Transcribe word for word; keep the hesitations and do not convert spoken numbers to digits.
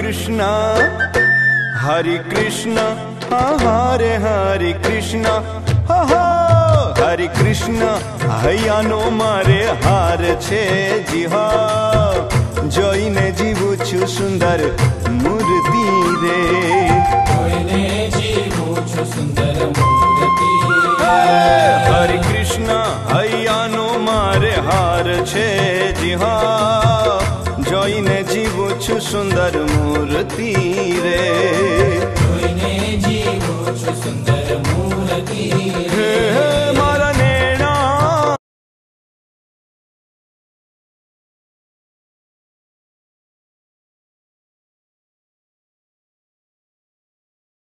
कृष्ण हरे कृष्ण हरे हरे कृष्ण हरे कृष्ण हयानो मारे हार छे जी हा जोईने जीवू छू सुंदर मूर्ति रे जोईने जीवू छू सुंदर मूर्ति हरे कृष्ण हयानो मारे हार छे जी हा जोईने जीवू छू सुंदर मूर्ति रे जोईने जीवू छू सुंदर